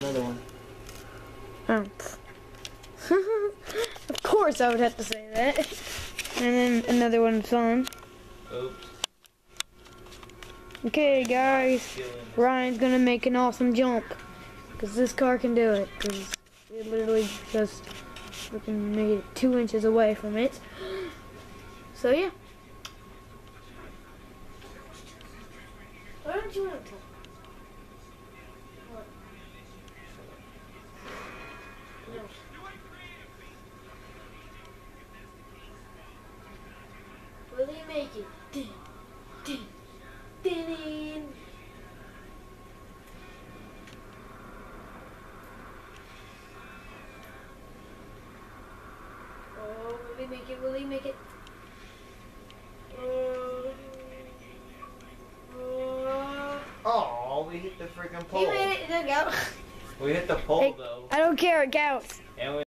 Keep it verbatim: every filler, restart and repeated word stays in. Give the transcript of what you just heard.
Another one. Oh. Of course I would have to say that. And then another one fun. Oops. Okay, guys. Ryan's gonna make an awesome jump. Because this car can do it. Because it literally just freaking made it two inches away from it. So, yeah. Why don't you want to talk? What? No. Will he make it? Din, din, din, din. Oh, will he make it? Will he make it? Oh, oh. Oh, we hit the freaking pole. He made it. There you go. We hit the pole Hey, though. I don't care. It counts. And we